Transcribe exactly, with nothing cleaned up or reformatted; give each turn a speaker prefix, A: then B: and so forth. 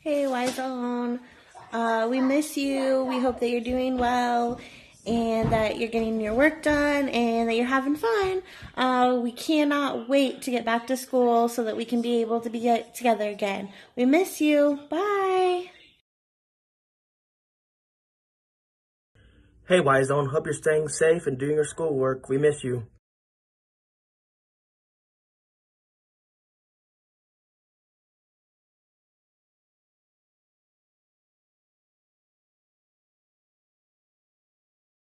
A: Hey, Y Zone. Uh, we miss you. We hope that you're doing well and that you're getting your work done and that you're having fun. Uh, we cannot wait to get back to school so that we can be able to be get together again. We miss you. Bye.
B: Hey, Y Zone. Hope you're staying safe and doing your schoolwork. We miss you.